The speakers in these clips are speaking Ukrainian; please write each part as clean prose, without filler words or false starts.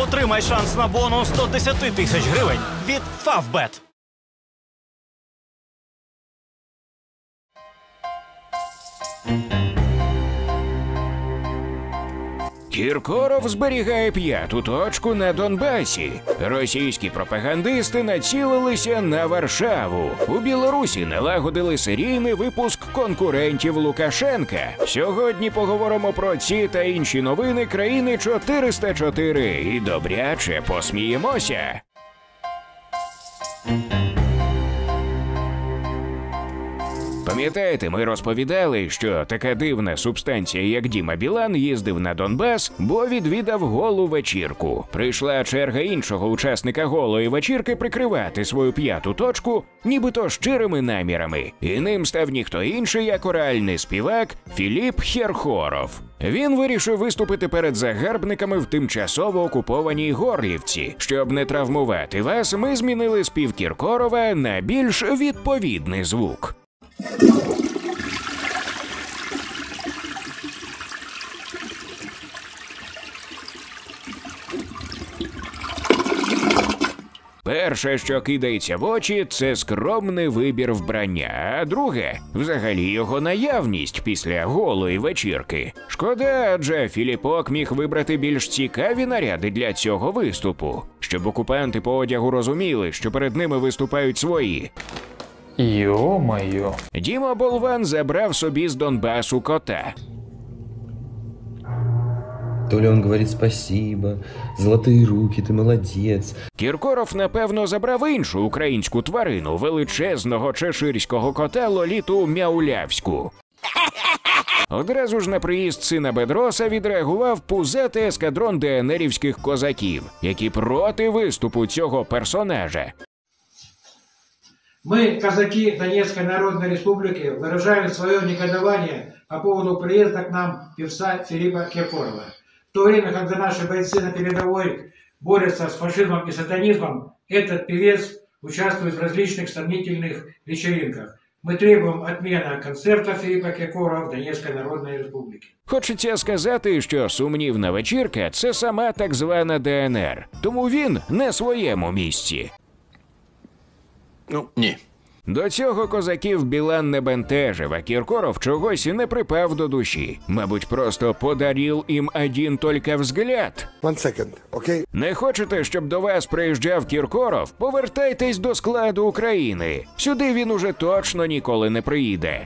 Отримай шанс на бонус до 10 тисяч гривень від Favbet. Кіркоров зберігає п'яту точку на Донбасі. Російські пропагандисти націлилися на Варшаву. У Білорусі налагодили серійний випуск конкурентів Лукашенка. Сьогодні поговоримо про ці та інші новини країни 404 і добряче посміємося. Пам'ятаєте, ми розповідали, що така дивна субстанція, як Діма Білан, їздив на Донбас, бо відвідав голу вечірку. Прийшла черга іншого учасника голої вечірки прикривати свою п'яту точку, нібито щирими намірами. І ним став ніхто інший, як оральний співак Філіп Кіркоров. Він вирішив виступити перед загарбниками в тимчасово окупованій Горлівці. Щоб не травмувати вас, ми змінили спів Кіркорова на більш відповідний звук. Перше, що кидається в очі, це скромний вибір вбрання, а друге – взагалі його наявність після голої вечірки. Шкода, адже Філіпок міг вибрати більш цікаві наряди для цього виступу, щоб окупанти по одягу розуміли, що перед ними виступають свої. Ё-моё. Діма Болван забрав собі з Донбасу кота. То ли он говорит спасибо, золотые руки, ты молодец. Кіркоров, напевно, забрав іншу українську тварину, величезного чеширського кота Лоліту Мяулявську. Одразу ж на приїзд сина Бедроса відреагував пузатий ескадрон ДНРівських козаків, які проти виступу цього персонажа. Мы, казаки Донецкой Народной Республики, выражаем свое негодование по поводу приезда к нам певца Филиппа Киркорова. В то время, когда наши бойцы на передовой борются с фашизмом и сатанизмом, этот певец участвует в различных сомнительных вечеринках. Мы требуем отмены концерта Филиппа Киркорова в Донецкой Народной Республике. Хочеться сказати, що сумнівна вечірка – це сама так звана ДНР. Тому він не на своєму місці. Ну, ні. До цього козаків Білан не бентежив, а Кіркоров чогось і не припав до душі. Мабуть, просто подарив їм один тільки взгляд. One second, okay? Не хочете, щоб до вас приїжджав Кіркоров? Повертайтесь до складу України. Сюди він уже точно ніколи не приїде.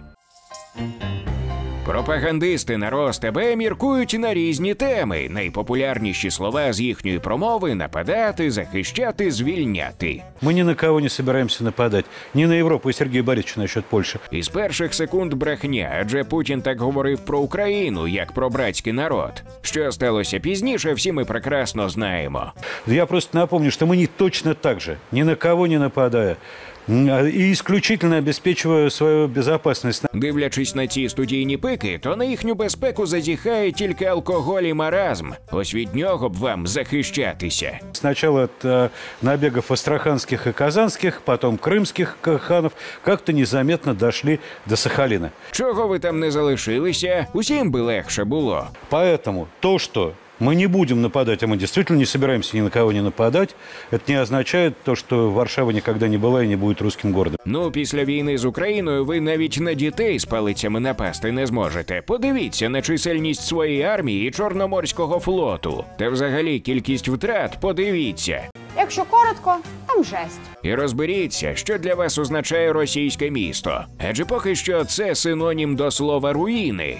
Пропагандисти на РосТБ міркують на різні теми. Найпопулярніші слова з їхньої промови – нападати, захищати, звільняти. Ми ні на кого не збираємося нападати. Ні на Європу і Сергія Борисовича насчет Польщі. Із перших секунд брехня, адже Путін так говорив про Україну, як про братський народ. Що сталося пізніше, всі ми прекрасно знаємо. Я просто напомню, що ми не точно так же, ні на кого не нападає. І исключительно обезпечує свою безпечність. Дивлячись на ці студійні пики, то на їхню безпеку зазіхає тільки алкоголь і маразм. Ось від нього б вам захищатися. Спочатку від набегів астраханських і казанських, потім кримських ханів, як-то незаметно дійшли до Сахаліна. Чого ви там не залишилися? Усім би легше було. Поэтому то, что мы не будем нападать, а мы действительно не собираемся ни на кого не нападать, это не означает то, что Варшава никогда не была и не будет русским городом. Ну, після війни з Україною ви навіть на дітей з палицями напасти не зможете. Подивіться на чисельність своєї армії і Чорноморського флоту. Та взагалі кількість втрат подивіться. Якщо коротко, там жесть. І розберіться, що для вас означає російське місто. Адже поки що це синонім до слова «руїни».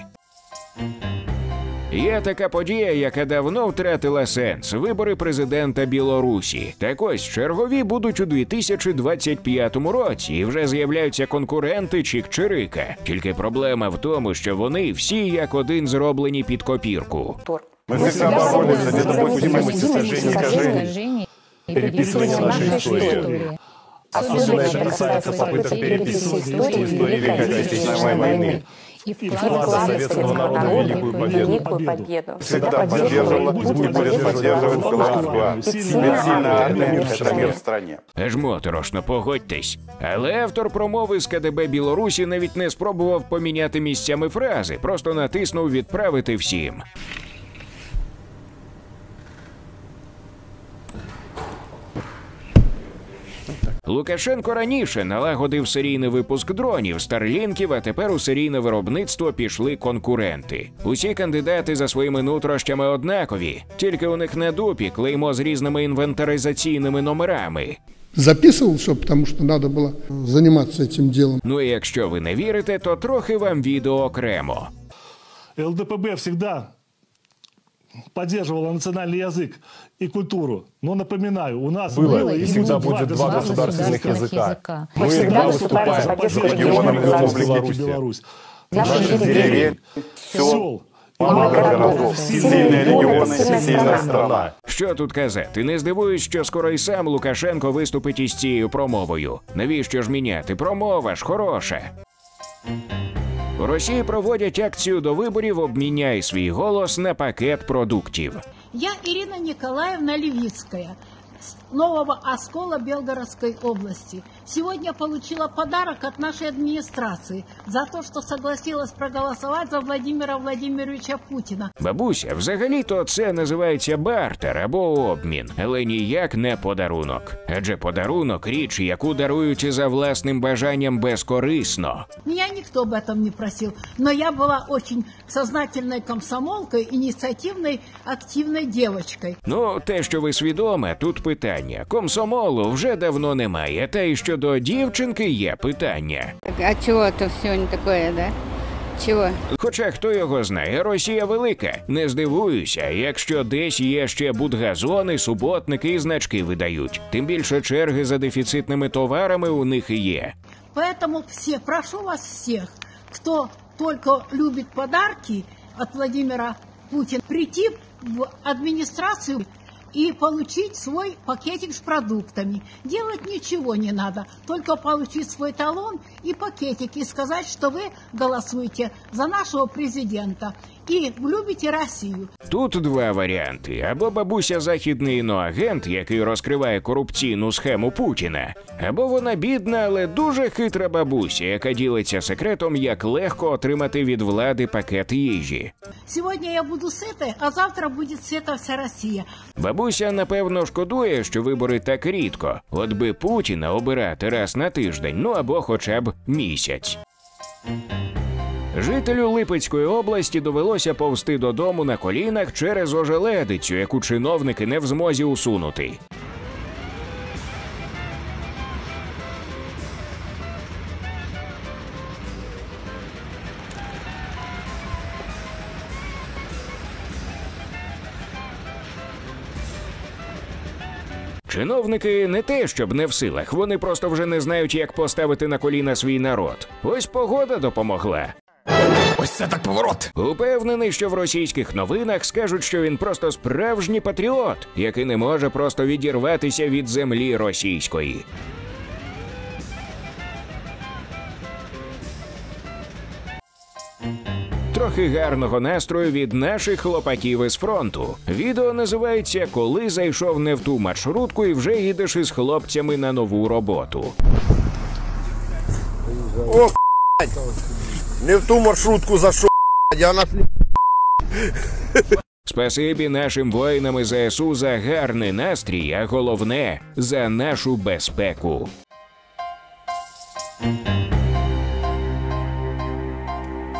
Є така подія, яка давно втратила сенс – вибори президента Білорусі. Так ось, чергові будуть у 2025 році, і вже з'являються конкуренти Чик-Чирика. Тільки проблема в тому, що вони всі як один зроблені під копірку. Ми всегда боролись за недопустимость искажений, переписывания нашей истории. Особенно это касается попыток переписывать историю Великой Отечественной войны и вклада советского народа в Великую Победу. Всегда поддерживала и будет поддерживать главу. Сильная армия – это мир в стране. Аж моторошно, погодьтесь. Але автор промови з КДБ Білорусі навіть не спробував поміняти місцями фрази, просто натиснув «Відправити всім». Лукашенко раніше налагодив серійний випуск дронів, старлінків, а тепер у серійне виробництво пішли конкуренти. Усі кандидати за своїми нутрощами однакові, тільки у них на дупі клеймо з різними інвентаризаційними номерами. Записывал, что потому что надо было заниматься этим делом. Ну і якщо ви не вірите, то трохи вам відео окремо. ЛДПБ всегда поддерживала национальный язык и культуру. Но напоминаю, у нас было и всегда будет два государственных языка. Мы всегда выступаем за поддержку регионов Республики Беларусь. Наших деревень, сел, городов, сильные регионы, сильная страна. Що тут казати? Не здивуюсь, що скоро і сам Лукашенко виступить із цією промовою. Навіщо ж міняти? Промова ж хороша. У Росії проводять акцію до виборів «Обміняй свій голос на пакет продуктів». Я Ирина Николаевна Левицкая, с Нового Оскола Белгородской области. Сегодня получила подарок от нашей администрации за то, что согласилась проголосовать за Владимира Владимировича Путина. Бабуся, взагалі-то це називається бартер або обмін, але ніяк не подарунок. Адже подарунок – річ, яку дарують за власним бажанням безкорисно. Меня никто об этом не просил, но я была очень сознательной комсомолкой, инициативной, активной девочкой. Ну, те, що ви свідоме, тут питання. Комсомолу вже давно немає, та й щодо дівчинки є питання. А чого то все не таке, да? Чого? Хоча хто його знає, Росія велика. Не здивуюся, якщо десь є ще будгазони, суботники і значки видають. Тим більше черги за дефіцитними товарами у них і є. Поэтому прошу вас всех, кто только любит подарки от Владимира Путина, прийти в администрацию и получить свой пакетик с продуктами. Делать ничего не надо, только получить свой талон и пакетик, и сказать, что вы голосуете за нашего президента і любите Росію. Тут два варіанти. Або бабуся західний іноагент, який розкриває корупційну схему Путіна, або вона бідна, але дуже хитра бабуся, яка ділиться секретом, як легко отримати від влади пакет їжі. Сьогодні я буду сита, а завтра буде сита вся Росія. Бабуся, напевно, шкодує, що вибори так рідко. От би Путіна обирати раз на тиждень, ну або хоча б місяць. Жителю Липецької області довелося повзти додому на колінах через ожеледицю, яку чиновники не в змозі усунути. Чиновники не те, щоб не в силах, вони просто вже не знають, як поставити на коліна свій народ. Ось погода допомогла. Ось це так поворот! Упевнений, що в російських новинах скажуть, що він просто справжній патріот, який не може просто відірватися від землі російської. Трохи гарного настрою від наших хлопаків із фронту. Відео називається «Коли зайшов не в ту маршрутку і вже їдеш із хлопцями на нову роботу». О, не в ту маршрутку зайшов, я на... Спасибі нашим воїнам із ЗСУ за гарний настрій, а головне – за нашу безпеку.